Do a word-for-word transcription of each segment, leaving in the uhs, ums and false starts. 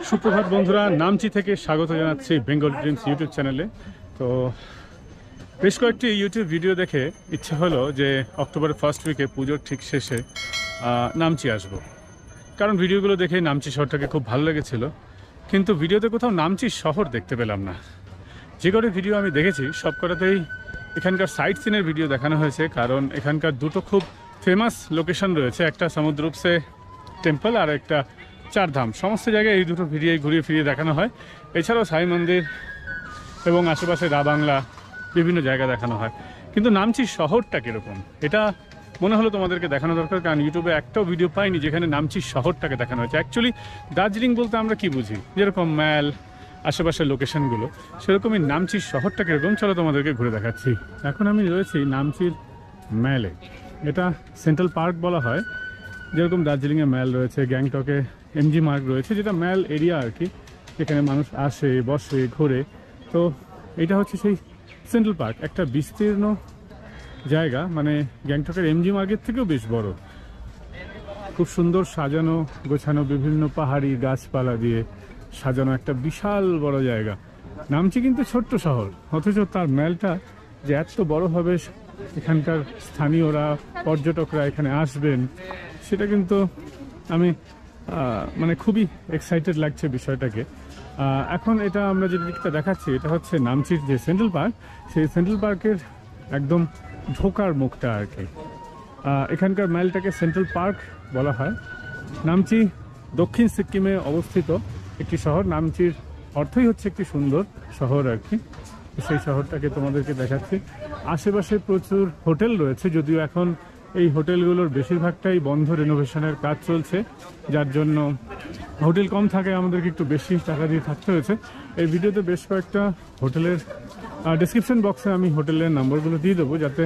সুপ্রভাত বন্ধুরা, নামচি থেকে স্বাগত জানাচ্ছি বেঙ্গল ড্রিমস ইউটিউব চ্যানেলে। তো বেশ কয়েকটি ইউটিউব ভিডিও দেখে ইচ্ছে হলো যে অক্টোবরের ফার্স্ট উইকে পুজোর ঠিক শেষে নামচি আসব, কারণ ভিডিওগুলো দেখে নামচি শহরটাকে খুব ভালো লেগেছিল। কিন্তু ভিডিওতে কোথাও নামচি শহর দেখতে পেলাম না। যে কটা ভিডিও আমি দেখেছি সব কটাতেই এখানকার সাইট সিনের ভিডিও দেখানো হয়েছে, কারণ এখানকার দুটো খুব ফেমাস লোকেশন রয়েছে, একটা সমুদ্রুপসে টেম্পল আর একটা চারধাম। সমস্ত জায়গায় এই দুটো ভিডিও ঘুরিয়ে ফিরিয়ে দেখানো হয়। এছাড়াও সাই মন্দির এবং আশেপাশে রাবাংলা বিভিন্ন জায়গা দেখানো হয়। কিন্তু নামচি শহরটা কীরকম এটা মনে হলো তোমাদেরকে দেখানো দরকার, কারণ ইউটিউবে একটাও ভিডিও পাইনি যেখানে নামচি শহরটাকে দেখানো হয়েছে। অ্যাকচুয়ালি দার্জিলিং বলতে আমরা কি বুঝি, যেরকম ম্যাল আশেপাশের লোকেশনগুলো, সেরকমই নামচি শহরটা কীরকম চলো তোমাদেরকে ঘুরে দেখাচ্ছি। এখন আমি রয়েছি নামচির ম্যালে। এটা সেন্ট্রাল পার্ক বলা হয়, যেরকম দার্জিলিংয়ে ম্যাল রয়েছে, গ্যাংটকে এমজি মার্গ রয়েছে, যেটা ম্যাল এরিয়া আর কি, যেখানে মানুষ আসে বসে ঘোরে। তো এটা হচ্ছে সেই সেন্ট্রাল পার্ক, একটা বিস্তীর্ণ জায়গা, মানে গ্যাংটকের এমজি মার্গের থেকেও বেশ বড়। খুব সুন্দর সাজানো গোছানো, বিভিন্ন পাহাড়ি গাছপালা দিয়ে সাজানো একটা বিশাল বড় জায়গা। নামচি কিন্তু ছোট্ট শহর, অথচ তার ম্যালটা যে এত বড় হবে, এখানকার স্থানীয়রা পর্যটকরা এখানে আসবেন, সেটা কিন্তু আমি মানে খুবই এক্সাইটেড লাগছে বিষয়টাকে। এখন এটা আমরা যে দিকটা দেখাচ্ছি, এটা হচ্ছে নামচির যে সেন্ট্রাল পার্ক, সেই সেন্ট্রাল পার্কের একদম ঢোকার মুখটা আর কি। এখানকার ম্যালটাকে সেন্ট্রাল পার্ক বলা হয়। নামচি দক্ষিণ সিক্কিমে অবস্থিত একটি শহর। নামচির অর্থই হচ্ছে একটি সুন্দর শহর আর কি। সেই শহরটাকে তোমাদেরকে দেখাচ্ছি। আশেপাশে প্রচুর হোটেল রয়েছে, যদিও এখন এই হোটেলগুলোর বেশিরভাগটাই বন্ধ, রেনোভেশনের কাজ চলছে, যার জন্য হোটেল কম থাকে, আমাদেরকে একটু বেশি টাকা দিয়ে থাকতে হয়েছে। এই ভিডিওতে বেশ কয়েকটা হোটেলের ডেসক্রিপশন বক্সে আমি হোটেলের নাম্বারগুলো দিয়ে দেবো, যাতে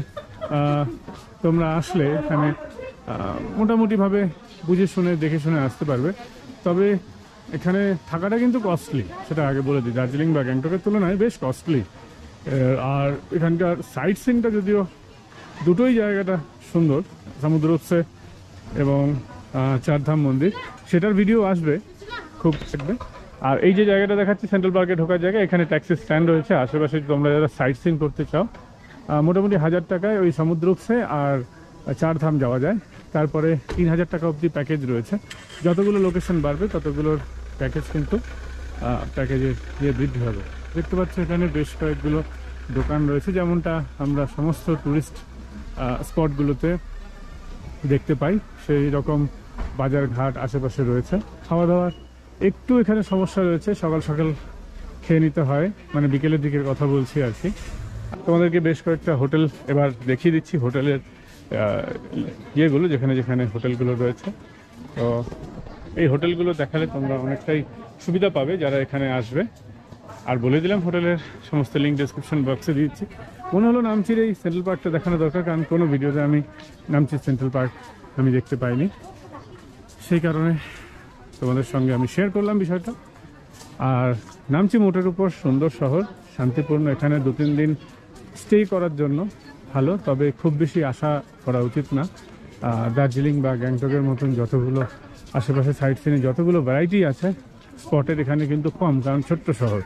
তোমরা আসলে এখানে মোটামুটিভাবে বুঝে শুনে দেখে শুনে আসতে পারবে। তবে এখানে থাকাটা কিন্তু কস্টলি, সেটা আগে বলে দিই। দার্জিলিং বা গ্যাংটকের তুলনায় বেশ কস্টলি। আর এখানকার সাইট সিনটা যদিও দুটোই জায়গাটা সুন্দর, সমুদ্রোৎসে এবং চারধাম মন্দির, সেটার ভিডিও আসবে খুব দেখবে। আর এই যে জায়গাটা দেখাচ্ছি সেন্ট্রাল পার্কে ঢোকার জায়গা, এখানে ট্যাক্সি স্ট্যান্ড রয়েছে। আশেপাশে তোমরা যারা সাইট সিন করতে চাও, মোটামুটি হাজার টাকায় ওই সমুদ্রোৎসে আর চারধাম যাওয়া যায়। তারপরে তিন হাজার টাকা অবধি প্যাকেজ রয়েছে। যতগুলো লোকেশন বাড়বে ততগুলোর প্যাকেজ কিন্তু প্যাকেজের দিয়ে বৃদ্ধি হবে। দেখতে পাচ্ছ এখানে বেশ কয়েকগুলো দোকান রয়েছে, যেমনটা আমরা সমস্ত ট্যুরিস্ট স্পটগুলোতে দেখতে পাই, সেই রকম বাজারঘাট আশেপাশে রয়েছে। খাওয়া দাওয়ার একটু এখানে সমস্যা রয়েছে, সকাল সকাল খেয়ে নিতে হয়, মানে বিকেলের দিকের কথা বলছি আর কি। তোমাদেরকে বেশ কয়েকটা হোটেল এবার দেখিয়ে দিচ্ছি, হোটেলের ইয়েগুলো যেখানে যেখানে হোটেলগুলো রয়েছে। তো এই হোটেলগুলো দেখালে তোমরা অনেকটাই সুবিধা পাবে যারা এখানে আসবে। আর বলে দিলাম হোটেলের সমস্ত লিঙ্ক ডেসক্রিপশন বক্সে দিচ্ছি। মনে হলো নামচির এই সেন্ট্রাল পার্কটা দেখানো দরকার, কারণ কোনো ভিডিওতে আমি নামচির সেন্ট্রাল পার্ক আমি দেখতে পাইনি, সেই কারণে তোমাদের সঙ্গে আমি শেয়ার করলাম বিষয়টা। আর নামচি মোটের উপর সুন্দর শহর, শান্তিপূর্ণ। এখানে দু তিন দিন স্টে করার জন্য ভালো, তবে খুব বেশি আশা করা উচিত না। দার্জিলিং বা গ্যাংটকের মতন যতগুলো আশেপাশে সাইট সিনে যতগুলো ভ্যারাইটি আছে স্পটের, এখানে কিন্তু কম, কারণ ছোট্ট শহর।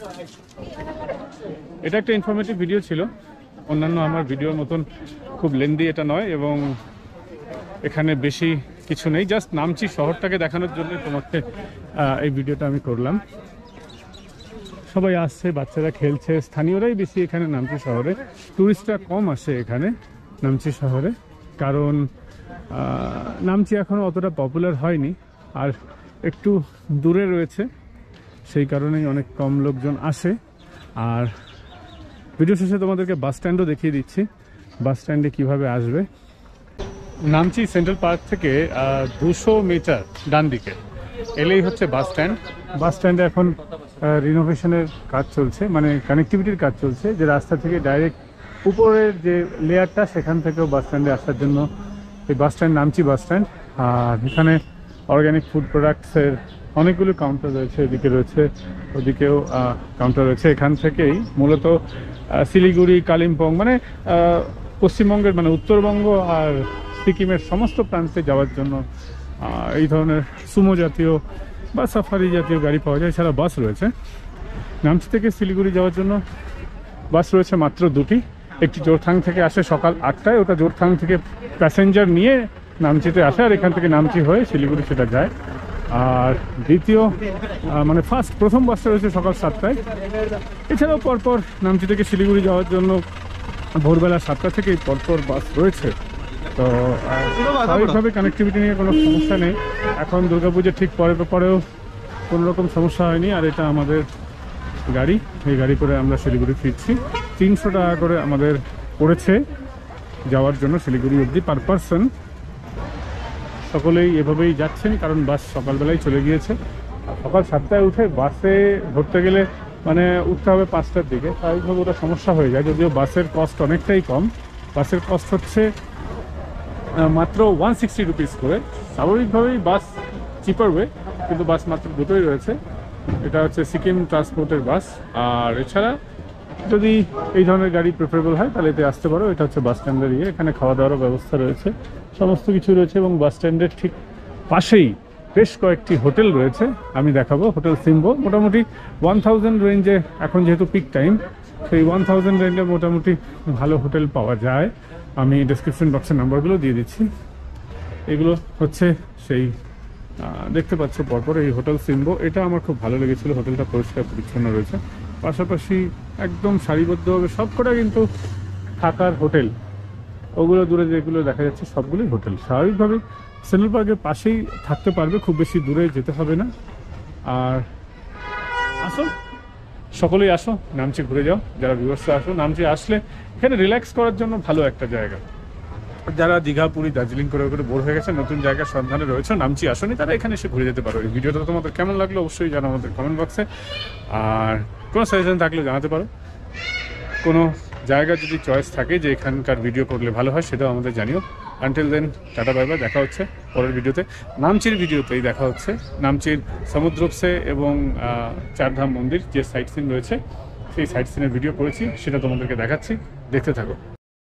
এটা একটা ইনফরমেটিভ ভিডিও ছিল, অন্যান্য আমার ভিডিওর মতন খুব লেন্দি এটা নয়, এবং এখানে বেশি কিছু নেই, জাস্ট নামচি শহরটাকে দেখানোর জন্য তোমাকে এই ভিডিওটা আমি করলাম। সবাই আসছে, বাচ্চারা খেলছে, স্থানীয়রাই বেশি এখানে নামচি শহরে, টুরিস্টরা কম আসে এখানে নামচি শহরে, কারণ নামচি এখনও অতটা পপুলার হয়নি আর একটু দূরে রয়েছে, সেই কারণেই অনেক কম লোকজন আসে। আর ভিডিও শেষে তোমাদেরকে বাস স্ট্যান্ডও দেখিয়ে দিচ্ছি, বাস স্ট্যান্ডে কীভাবে আসবে। নামচি সেন্ট্রাল পার্ক থেকে দুশো মিটার ডান দিকে এলেই হচ্ছে বাস স্ট্যান্ড। বাস স্ট্যান্ডে এখন রিনোভেশনের কাজ চলছে, মানে কানেক্টিভিটির কাজ চলছে, যে রাস্তা থেকে ডাইরেক্ট উপরের যে লেয়ারটা সেখান থেকেও বাস স্ট্যান্ডে আসার জন্য এই bus stand Namchi bus stand. আর এখানে অর্গ্যানিক ফুড প্রোডাক্টসের অনেকগুলো কাউন্টার রয়েছে, এদিকে রয়েছে, ওদিকেও কাউন্টার রয়েছে। এখান থেকেই মূলত শিলিগুড়ি, কালিম্পং, মানে পশ্চিমবঙ্গের মানে উত্তরবঙ্গ আর সিকিমের সমস্ত প্রান্তে যাওয়ার জন্য এই ধরনের সুমো জাতীয় বা সাফারি জাতীয় গাড়ি পাওয়া যায়। এছাড়া বাস রয়েছে। নামচি থেকে শিলিগুড়ি যাওয়ার জন্য বাস রয়েছে মাত্র দুটি। একটি জোরথাং থেকে আসে সকাল আটটায়, ওটা জোরথাং থেকে প্যাসেঞ্জার নিয়ে নামচিতে আসে, আর এখান থেকে নামচি হয়ে শিলিগুড়ি সেটা যায়। আর দ্বিতীয় মানে ফার্স্ট প্রথম বাসটা রয়েছে সকাল সাতটায়। এছাড়াও পরপর নামচি থেকে শিলিগুড়ি যাওয়ার জন্য ভোরবেলা সাতটা থেকেই পরপর বাস রয়েছে। তো স্বাভাবিকভাবে কানেক্টিভিটি নিয়ে কোনো সমস্যা নেই। এখন দুর্গাপুজোর ঠিক পরে পরেও কোনো রকম সমস্যা হয়নি। আর এটা আমাদের গাড়ি, এই গাড়ি করে আমরা শিলিগুড়ি ফিরছি। তিনশো টাকা করে আমাদের পড়েছে যাওয়ার জন্য শিলিগুড়ি অবধি পার পারসন। সকলেই এভাবেই যাচ্ছেন কারণ বাস সকালবেলায় চলে গিয়েছে। সকাল সাতটায় উঠে বাসে ধরতে গেলে মানে উঠতে হবে পাঁচটার দিকে, স্বাভাবিকভাবে ওটা সমস্যা হয়ে যায়। যদিও বাসের কস্ট অনেকটাই কম, বাসের কস্ট হচ্ছে মাত্র ওয়ান সিক্সটি রুপিস করে। স্বাভাবিকভাবেই বাস চিপার ওয়ে, কিন্তু বাস মাত্র দুটোই রয়েছে। এটা হচ্ছে সিকিম ট্রান্সপোর্টের বাস। আর এছাড়া যদি এই ধরনের গাড়ি প্রেফারেবল হয় তাহলে এতে আসতে পারো। এটা হচ্ছে বাস স্ট্যান্ডের ইয়ে, এখানে খাওয়া দাওয়ারও ব্যবস্থা রয়েছে, সমস্ত কিছু রয়েছে। এবং বাস স্ট্যান্ডের ঠিক পাশেই বেশ কয়েকটি হোটেল রয়েছে, আমি দেখাবো। হোটেল সিম্বো মোটামুটি ওয়ান থাউজেন্ড রেঞ্জে, এখন যেহেতু পিক টাইম, সেই ওয়ান থাউজেন্ড রেঞ্জে মোটামুটি ভালো হোটেল পাওয়া যায়। আমি ডিসক্রিপশন বক্সের নাম্বারগুলো দিয়ে দিচ্ছি। এগুলো হচ্ছে সেই দেখতে পাচ্ছ পরপর এই হোটেল সিম্বো। এটা আমার খুব ভালো লেগেছিলো, হোটেলটা পরিষ্কার পরিচ্ছন্ন রয়েছে। পাশাপাশি একদম সারিবদ্ধভাবে সবকটা কিন্তু থাকার হোটেল, ওগুলো দূরে যেগুলো দেখা যাচ্ছে সবগুলোই হোটেল। স্বাভাবিকভাবেই সেন্ট্রাল পার্কের পাশেই থাকতে পারবে, খুব বেশি দূরে যেতে হবে না। আর আসো, সকলেই আসো, নামচি ঘুরে যাও। যারা ভিউয়ার্সরা আসো, নামচি আসলে এখানে রিল্যাক্স করার জন্য ভালো একটা জায়গা। যারা দীঘা, পুরী, দার্জিলিং করে করে বোর হয়ে গেছে, নতুন জায়গার সন্ধানে রয়েছে, নামচি আসনি, তারা এখানে এসে ঘুরে যেতে পারো। এই ভিডিওটা তোমাদের কেমন লাগলো অবশ্যই জানাও আমাদের কমেন্ট বক্সে। আর কোনো সাজেশন থাকলে জানাতে পারো। কোনো জায়গা যদি চয়েস থাকে যে এখানকার ভিডিও করলে ভালো হয়, সেটাও আমাদের জানিও। Until then, tata bye bye, দেখা হচ্ছে পরের ভিডিওতে। নামচির ভিডিওতেই দেখা হচ্ছে। নামচির সমুদ্রপসে এবং চারধাম মন্দির যে সাইট সিন রয়েছে, সেই সাইট সিনের ভিডিও করেছি, সেটা তোমাদেরকে দেখাচ্ছি, দেখতে থাকো।